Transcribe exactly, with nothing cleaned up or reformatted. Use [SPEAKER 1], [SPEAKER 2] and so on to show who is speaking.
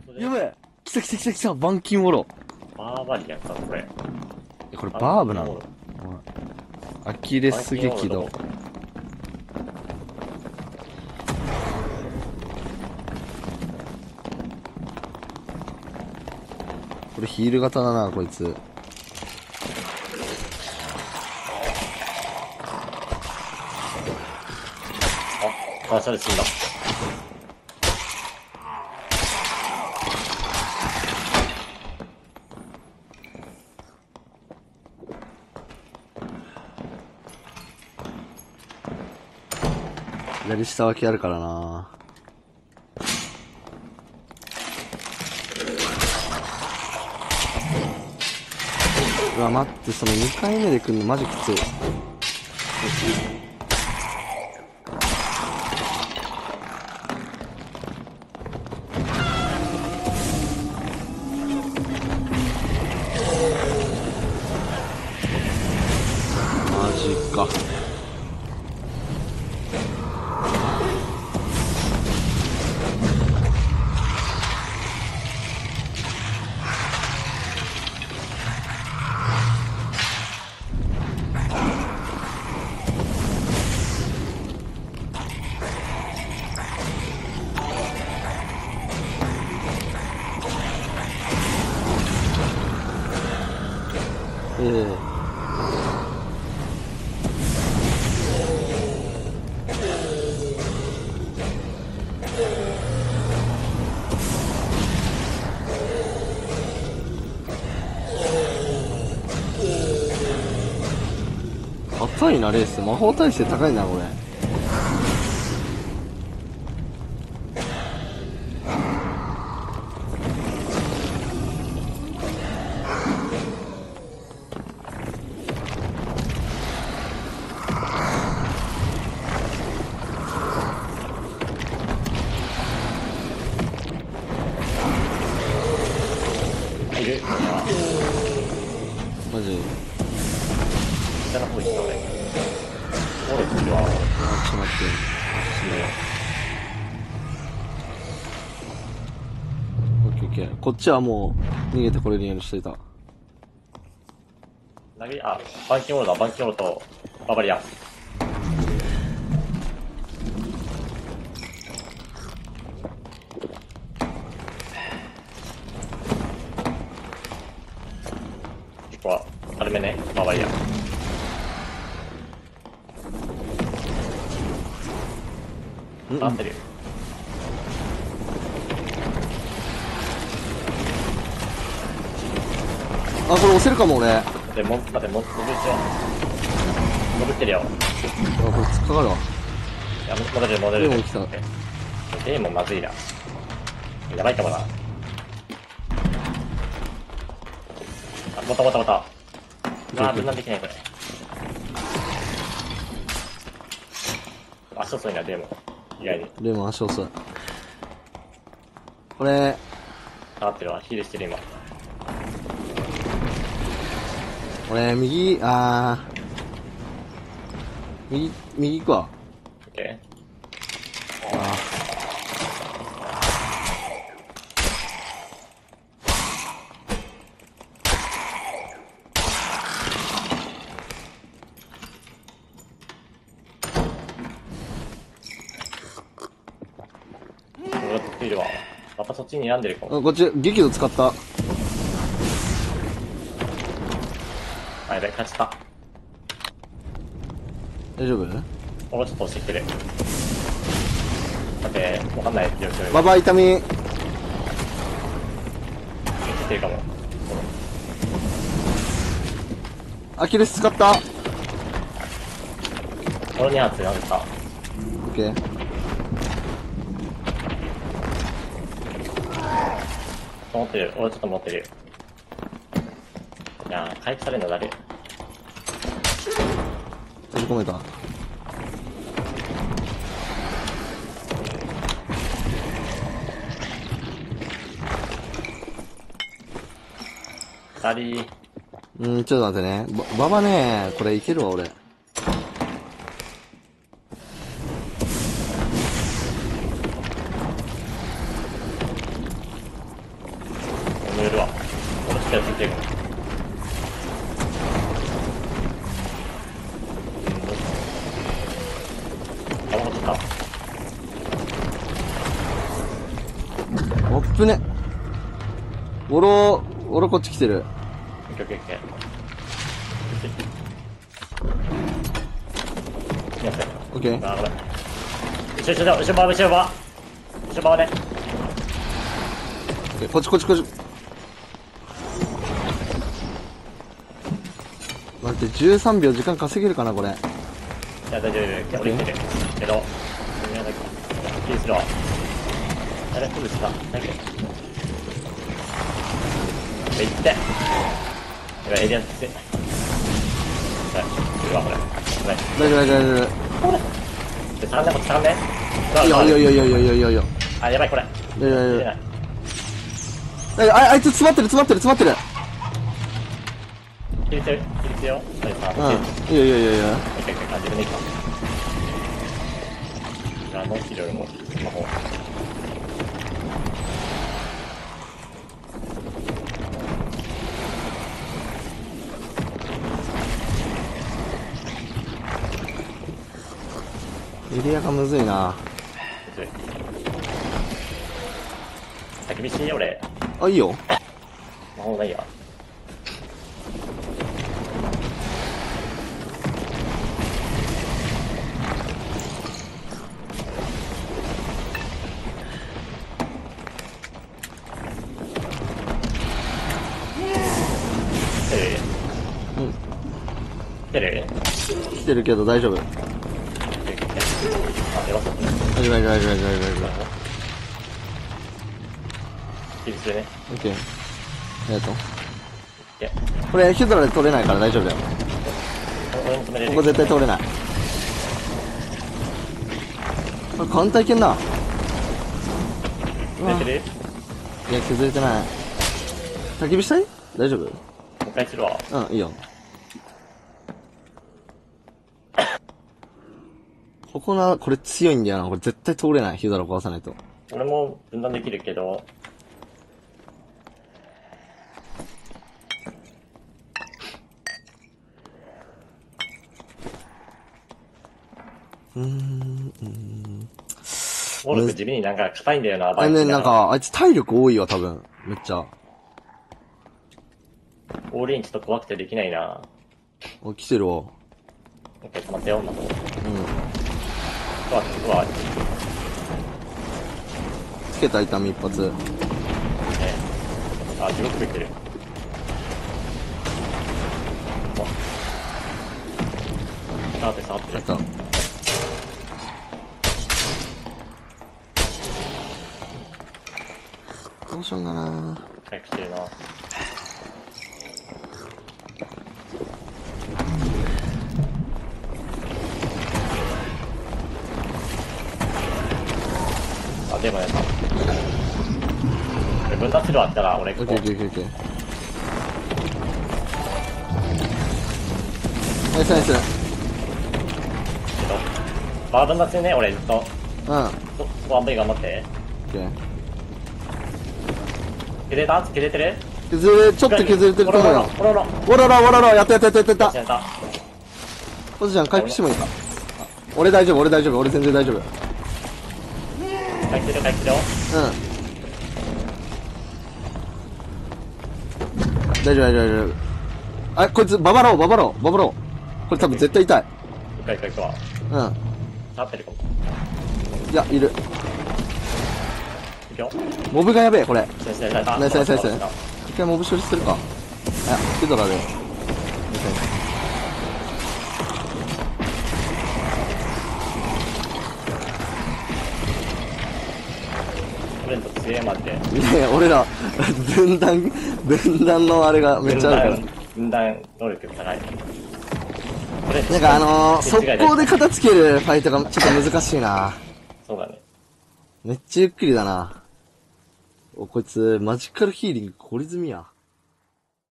[SPEAKER 1] やばい。来た来た来た来た。板金オロ。
[SPEAKER 2] バーバリアンか、これ。
[SPEAKER 1] え、これバーブなの？アキレス激怒。これヒール型だな、こいつ。
[SPEAKER 2] あ、あ、それ死んだ。
[SPEAKER 1] 左下脇あるからな。うわ、待って、そのにかいめで来んのマジきつい。マジか。ええ硬いな、レース。魔法耐性高いな、これ。
[SPEAKER 2] いる。
[SPEAKER 1] マジ。
[SPEAKER 2] 下の方行った俺。オロチは、
[SPEAKER 1] あ、ちょっと待って。オッケーオッケー。こっちはもう、逃げてこれるようにしといた。
[SPEAKER 2] 投げ、あ、バンキンオロだ、バンキンオロと、ババリアン。ここは、軽めね、ババリアン。
[SPEAKER 1] うん、
[SPEAKER 2] 合ってるよ。
[SPEAKER 1] あ、これ押せるかも、俺。あ、
[SPEAKER 2] で、も、待って、も、潜ってよ。潜ってるよ。
[SPEAKER 1] これ突っかかるわ。
[SPEAKER 2] いや、戻れる、戻れる。
[SPEAKER 1] デーモン来た。
[SPEAKER 2] デーモンまずいな。やばいかもな。あ、もたもたもた。あー、分断できない、これ。足遅いな、デーモン。意外に。
[SPEAKER 1] デーモン足遅い。これ、
[SPEAKER 2] 下がってるわ、ヒールしてる、今。
[SPEAKER 1] 俺、右、あー。右、右行くわ。
[SPEAKER 2] オッケ
[SPEAKER 1] あ
[SPEAKER 2] ー。戻っているわ。またそっちに病んでるかも。
[SPEAKER 1] ー。こっち、激怒使った。
[SPEAKER 2] あ、やべ、勝ちた。
[SPEAKER 1] 大丈夫？
[SPEAKER 2] もうちょっと押してくれ。だって、わかんない状況
[SPEAKER 1] ババ痛み。
[SPEAKER 2] 来てるかも。
[SPEAKER 1] アキレス使った。オ
[SPEAKER 2] このに発なんか、
[SPEAKER 1] ッケー。
[SPEAKER 2] 持ってる。俺ちょっと持ってる。いやー、回復されるの誰？
[SPEAKER 1] 閉じ込めた。
[SPEAKER 2] 二人、
[SPEAKER 1] うん、ちょっと待ってね。ば、ババね、これいけるわ、俺。
[SPEAKER 2] 手をついてる。あ、もうちょっと。
[SPEAKER 1] おっぷね。おろ、おろこっち来てる。
[SPEAKER 2] オッケーオッケーオッケー。やった。
[SPEAKER 1] オッケー。
[SPEAKER 2] あ、ごめん。後ろ後ろ後ろ側後ろ側。後ろ側ね。
[SPEAKER 1] こっちこっちこっち。待って、じゅうさんびょう時間稼げるかな、これ。
[SPEAKER 2] いや、大丈夫、俺生きてる。けど、なんだっけ。キーするわ。あれ、そうですか。なんだっけ。行って。やばい、エイリアンつって。はい、いるわ、これ。ごめん。
[SPEAKER 1] 大丈夫大丈夫大丈
[SPEAKER 2] で、さんねん、こっちさんねん。
[SPEAKER 1] 夫。いいよいいよいいよいいよいいよいいよいいよ。
[SPEAKER 2] あ、やばい、これ。
[SPEAKER 1] いやいやいや
[SPEAKER 2] 出ない。
[SPEAKER 1] あ、あいつ詰まってる詰まってる詰まってる。
[SPEAKER 2] 切れてる、切れてるよ。それさ、
[SPEAKER 1] うん。いいよいいよいいよいいよ。
[SPEAKER 2] オッケーオッケー、あ、自分で行くわ。あの、いろいろもう、スマホ。
[SPEAKER 1] エリアがむずいな。
[SPEAKER 2] むずい。焚き火し、俺。
[SPEAKER 1] あ、いいよ。
[SPEAKER 2] 魔法ないや。来てる？
[SPEAKER 1] うん。
[SPEAKER 2] 来てる？
[SPEAKER 1] 来てるけど大丈夫。
[SPEAKER 2] あ、やばそう。
[SPEAKER 1] 大丈夫大丈夫大丈夫大丈夫大丈夫。
[SPEAKER 2] 切りするね。
[SPEAKER 1] オッケー。ありがとう。
[SPEAKER 2] オッケー。
[SPEAKER 1] これヒドラで取れないから大丈夫だよ。
[SPEAKER 2] 俺も止めれる。
[SPEAKER 1] ここ絶対取れない。これ簡単いけんな。うわ
[SPEAKER 2] 削れてる？
[SPEAKER 1] いや、削れてない。焚き火したい？大丈夫？
[SPEAKER 2] もう一回するわ。
[SPEAKER 1] うん、いいよ。ここな、これ強いんだよな。これ絶対通れない。ヒドラ壊さないと。
[SPEAKER 2] 俺も分断できるけど、
[SPEAKER 1] うーん、うーん。
[SPEAKER 2] モルク地味になんか硬いんだよな、
[SPEAKER 1] あれね、なんか、あいつ体力多いわ、多分。めっちゃ。
[SPEAKER 2] オールインちょっと怖くてできないな。
[SPEAKER 1] お、来てるわ。
[SPEAKER 2] オッケー、止まってよ、また。う
[SPEAKER 1] うん。
[SPEAKER 2] わ、うわ、
[SPEAKER 1] つけた痛み一発。
[SPEAKER 2] ね。あ、地獄食ってる。あ、触って触ってる。
[SPEAKER 1] やった。どうしようかな。
[SPEAKER 2] 早くしてるな。あ、でもやった。これ分断するわったら、俺、ここ
[SPEAKER 1] オッケーオッケーオッケーオッケー。ナイスナイス。
[SPEAKER 2] バー分断するね、俺ずっと。
[SPEAKER 1] うん。オッ
[SPEAKER 2] そ、そこあんまり頑張って。
[SPEAKER 1] ケー。
[SPEAKER 2] 削れた削れてる？
[SPEAKER 1] 削れ、ちょっと削れてると思うよ。
[SPEAKER 2] おろろ
[SPEAKER 1] おららおらら、やったやったやったやったやった。
[SPEAKER 2] やった。
[SPEAKER 1] ポジション回復してもいいか。俺大丈夫、俺大丈夫、俺全然大丈夫。うん。
[SPEAKER 2] 回復してる回復してるよ。
[SPEAKER 1] 大丈夫大丈夫大丈夫。あ、こいつ、ババロー、ババロー、ババロー。これ多分絶対痛い。
[SPEAKER 2] 一回一回行くわ。
[SPEAKER 1] うん。
[SPEAKER 2] 触ってるかも。
[SPEAKER 1] いや、いる。
[SPEAKER 2] いくよ。
[SPEAKER 1] モブがやべえ、これ。
[SPEAKER 2] 先生、ナイス
[SPEAKER 1] ナイスナイスナイス。一回モブ処理するか。あ、ヒドラで。
[SPEAKER 2] 俺の強えまで。
[SPEAKER 1] いやいや、俺ら、分断、分断のあれがめっちゃあるから。
[SPEAKER 2] 分断能力高い。これ
[SPEAKER 1] なんかあのー、速攻で
[SPEAKER 2] か
[SPEAKER 1] 片付けるファイトがちょっと難しいな。
[SPEAKER 2] そうだね。
[SPEAKER 1] めっちゃゆっくりだな。お、こいつ、マジカルヒーリング懲り済みや。